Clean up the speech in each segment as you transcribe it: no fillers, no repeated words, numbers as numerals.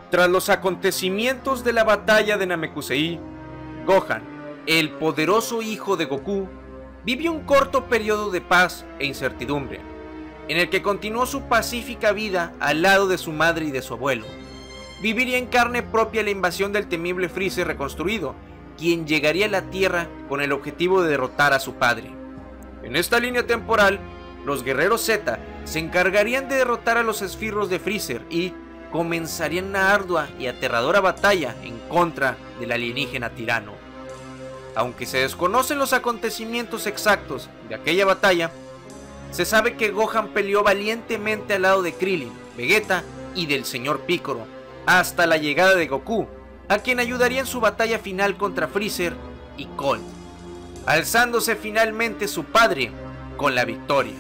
Tras los acontecimientos de la batalla de Namekusei, Gohan, el poderoso hijo de Goku, vivió un corto periodo de paz e incertidumbre, en el que continuó su pacífica vida al lado de su madre y de su abuelo. Viviría en carne propia la invasión del temible Freezer reconstruido, quien llegaría a la Tierra con el objetivo de derrotar a su padre. En esta línea temporal, los guerreros Z se encargarían de derrotar a los esbirros de Freezer y comenzarían una ardua y aterradora batalla en contra del alienígena tirano. Aunque se desconocen los acontecimientos exactos de aquella batalla, se sabe que Gohan peleó valientemente al lado de Krillin, Vegeta y del Señor Piccolo, hasta la llegada de Goku, a quien ayudaría en su batalla final contra Freezer y Cold, alzándose finalmente su padre con la victoria.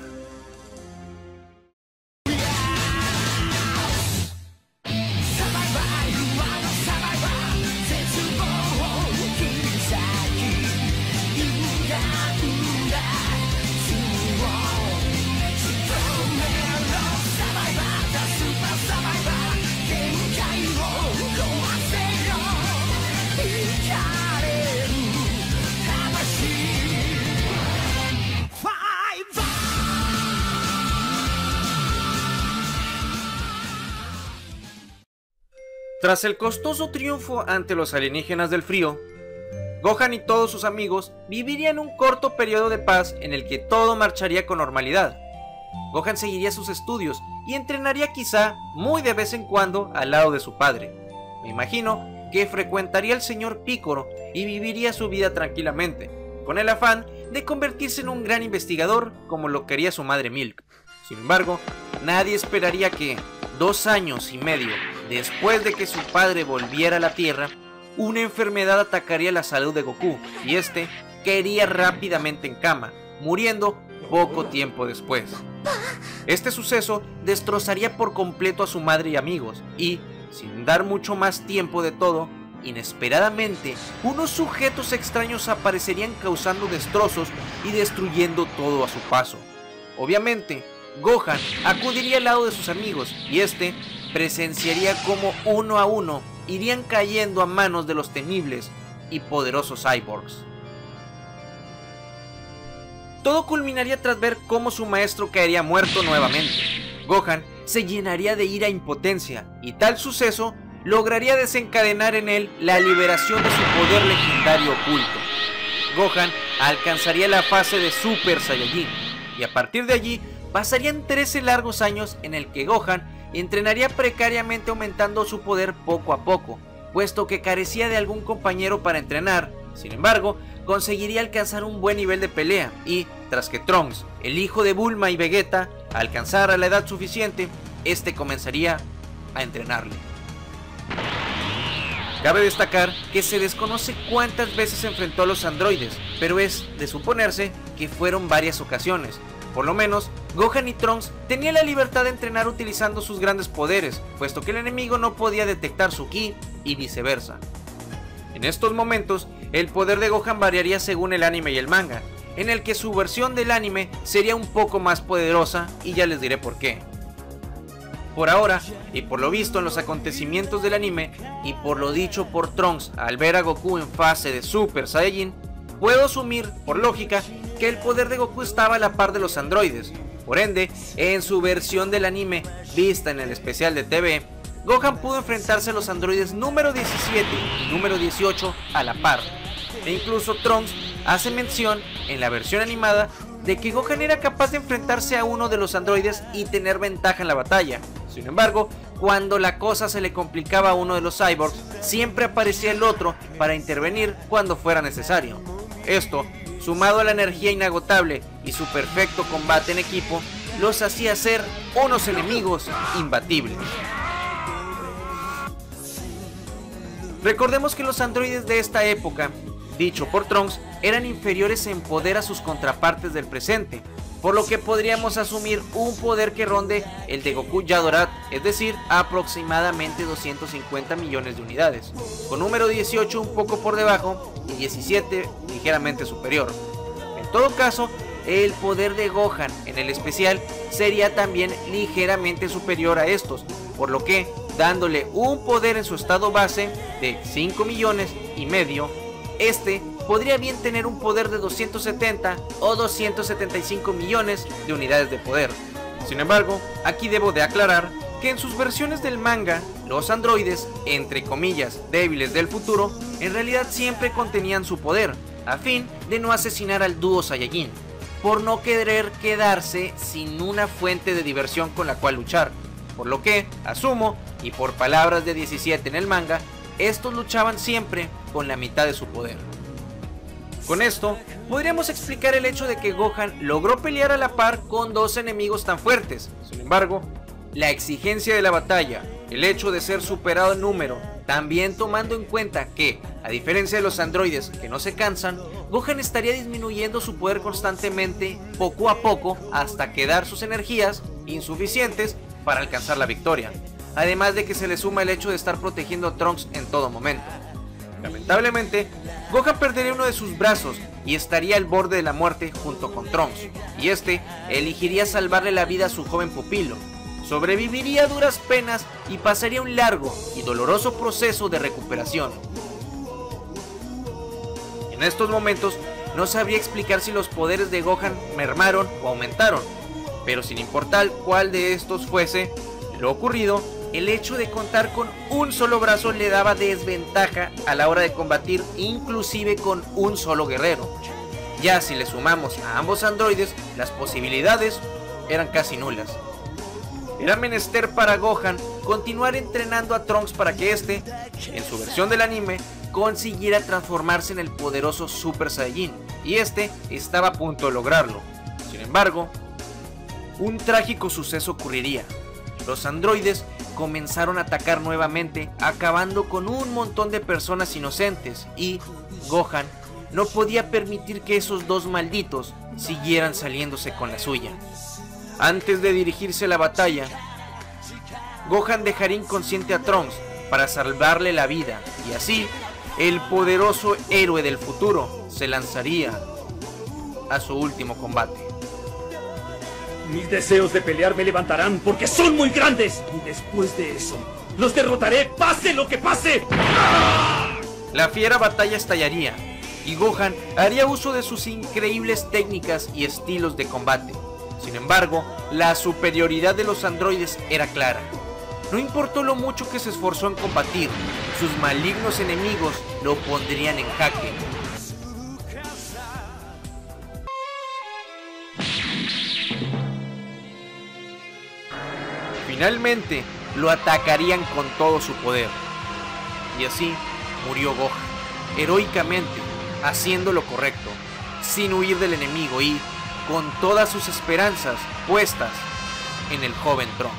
Tras el costoso triunfo ante los alienígenas del frío, Gohan y todos sus amigos vivirían un corto periodo de paz en el que todo marcharía con normalidad. Gohan seguiría sus estudios y entrenaría quizá muy de vez en cuando al lado de su padre. Me imagino que frecuentaría al señor Piccolo y viviría su vida tranquilamente, con el afán de convertirse en un gran investigador como lo quería su madre Milk. Sin embargo, nadie esperaría que 2 años y medio después de que su padre volviera a la Tierra, una enfermedad atacaría la salud de Goku y este caería rápidamente en cama, muriendo poco tiempo después. Este suceso destrozaría por completo a su madre y amigos y, sin dar mucho más tiempo de todo, inesperadamente, unos sujetos extraños aparecerían causando destrozos y destruyendo todo a su paso. Obviamente, Gohan acudiría al lado de sus amigos y este presenciaría como uno a uno irían cayendo a manos de los temibles y poderosos cyborgs. Todo culminaría tras ver cómo su maestro caería muerto nuevamente. Gohan se llenaría de ira e impotencia y tal suceso lograría desencadenar en él la liberación de su poder legendario oculto. Gohan alcanzaría la fase de Super Saiyajin y a partir de allí pasarían 13 largos años en el que Gohan entrenaría precariamente aumentando su poder poco a poco, puesto que carecía de algún compañero para entrenar. Sin embargo, conseguiría alcanzar un buen nivel de pelea y, tras que Trunks, el hijo de Bulma y Vegeta, alcanzara la edad suficiente, este comenzaría a entrenarle. Cabe destacar que se desconoce cuántas veces se enfrentó a los androides, pero es de suponerse que fueron varias ocasiones. Por lo menos, Gohan y Trunks tenían la libertad de entrenar utilizando sus grandes poderes, puesto que el enemigo no podía detectar su ki y viceversa. En estos momentos, el poder de Gohan variaría según el anime y el manga, en el que su versión del anime sería un poco más poderosa y ya les diré por qué. Por ahora, y por lo visto en los acontecimientos del anime, y por lo dicho por Trunks al ver a Goku en fase de Super Saiyajin, puedo asumir, por lógica, que el poder de Goku estaba a la par de los androides. Por ende, en su versión del anime, vista en el especial de TV, Gohan pudo enfrentarse a los androides número 17 y número 18 a la par. E incluso Trunks hace mención, en la versión animada, de que Gohan era capaz de enfrentarse a uno de los androides y tener ventaja en la batalla. Sin embargo, cuando la cosa se le complicaba a uno de los cyborgs, siempre aparecía el otro para intervenir cuando fuera necesario. Esto, sumado a la energía inagotable y su perfecto combate en equipo, los hacía ser unos enemigos imbatibles. Recordemos que los androides de esta época, dicho por Trunks, eran inferiores en poder a sus contrapartes del presente, por lo que podríamos asumir un poder que ronde el de Goku Yadorat, es decir, aproximadamente 250 millones de unidades, con número 18 un poco por debajo y 17 ligeramente superior. En todo caso, el poder de Gohan en el especial sería también ligeramente superior a estos, por lo que dándole un poder en su estado base de 5 millones y medio, este podría bien tener un poder de 270 o 275 millones de unidades de poder. Sin embargo, aquí debo de aclarar que en sus versiones del manga, los androides, entre comillas, débiles del futuro, en realidad siempre contenían su poder, a fin de no asesinar al dúo Saiyajin, por no querer quedarse sin una fuente de diversión con la cual luchar, por lo que, asumo, y por palabras de 17 en el manga, estos luchaban siempre con la mitad de su poder. Con esto, podríamos explicar el hecho de que Gohan logró pelear a la par con dos enemigos tan fuertes. Sin embargo, la exigencia de la batalla, el hecho de ser superado en número, también tomando en cuenta que, a diferencia de los androides que no se cansan, Gohan estaría disminuyendo su poder constantemente, poco a poco, hasta quedar sus energías insuficientes para alcanzar la victoria. Además de que se le suma el hecho de estar protegiendo a Trunks en todo momento. Lamentablemente, Gohan perdería uno de sus brazos y estaría al borde de la muerte junto con Trunks, y este elegiría salvarle la vida a su joven pupilo. Sobreviviría a duras penas y pasaría un largo y doloroso proceso de recuperación. En estos momentos no sabría explicar si los poderes de Gohan mermaron o aumentaron, pero sin importar cuál de estos fuese lo ocurrido, el hecho de contar con un solo brazo le daba desventaja a la hora de combatir, inclusive con un solo guerrero. Ya si le sumamos a ambos androides, las posibilidades eran casi nulas. Era menester para Gohan continuar entrenando a Trunks para que este, en su versión del anime, consiguiera transformarse en el poderoso Super Saiyajin, y este estaba a punto de lograrlo. Sin embargo, un trágico suceso ocurriría. Los androides comenzaron a atacar nuevamente, acabando con un montón de personas inocentes, y Gohan no podía permitir que esos dos malditos siguieran saliéndose con la suya. Antes de dirigirse a la batalla, Gohan dejaría inconsciente a Trunks para salvarle la vida, y así el poderoso héroe del futuro se lanzaría a su último combate. Mis deseos de pelear me levantarán porque son muy grandes, y después de eso los derrotaré, pase lo que pase. La fiera batalla estallaría, y Gohan haría uso de sus increíbles técnicas y estilos de combate. Sin embargo, la superioridad de los androides era clara. No importó lo mucho que se esforzó en combatir, sus malignos enemigos lo pondrían en jaque. Finalmente, lo atacarían con todo su poder. Y así murió Gohan, heroicamente, haciendo lo correcto, sin huir del enemigo y con todas sus esperanzas puestas en el joven Trunks.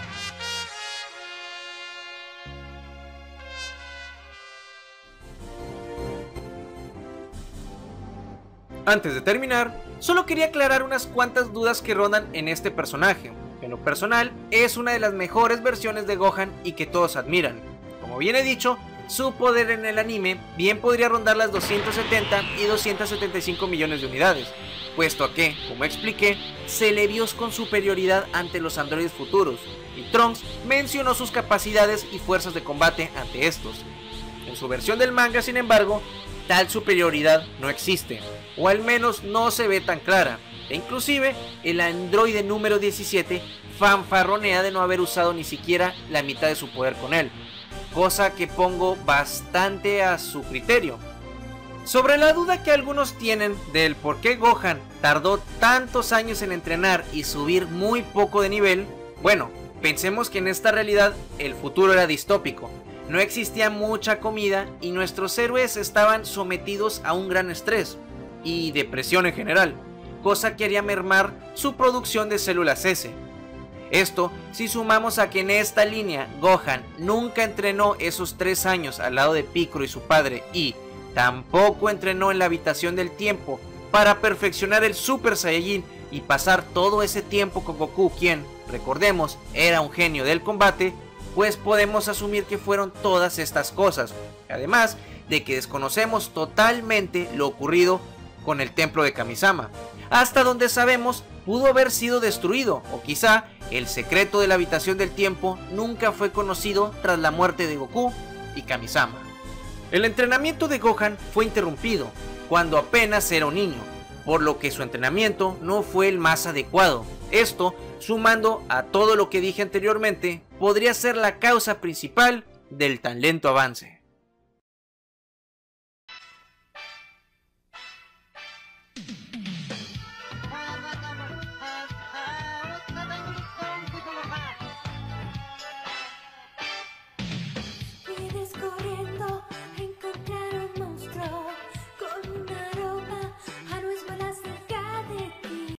Antes de terminar, solo quería aclarar unas cuantas dudas que rondan en este personaje. En lo personal, es una de las mejores versiones de Gohan y que todos admiran. Como bien he dicho, su poder en el anime bien podría rondar las 270 y 275 millones de unidades, puesto a que, como expliqué, se le vio con superioridad ante los androides futuros, y Trunks mencionó sus capacidades y fuerzas de combate ante estos. En su versión del manga, sin embargo, tal superioridad no existe, o al menos no se ve tan clara, e inclusive el androide número 17 fanfarronea de no haber usado ni siquiera la mitad de su poder con él, cosa que pongo bastante a su criterio. Sobre la duda que algunos tienen del por qué Gohan tardó tantos años en entrenar y subir muy poco de nivel, bueno, pensemos que en esta realidad el futuro era distópico. No existía mucha comida y nuestros héroes estaban sometidos a un gran estrés y depresión en general, cosa que haría mermar su producción de células S. Esto si sumamos a que en esta línea Gohan nunca entrenó esos 3 años al lado de Piccolo y su padre, y tampoco entrenó en la habitación del tiempo para perfeccionar el Super Saiyajin y pasar todo ese tiempo con Goku, quien, recordemos, era un genio del combate, pues podemos asumir que fueron todas estas cosas, además de que desconocemos totalmente lo ocurrido con el templo de Kamisama, hasta donde sabemos pudo haber sido destruido, o quizá el secreto de la habitación del tiempo nunca fue conocido tras la muerte de Goku y Kamisama. El entrenamiento de Gohan fue interrumpido cuando apenas era un niño, por lo que su entrenamiento no fue el más adecuado. Esto, sumando a todo lo que dije anteriormente, podría ser la causa principal del tan lento avance.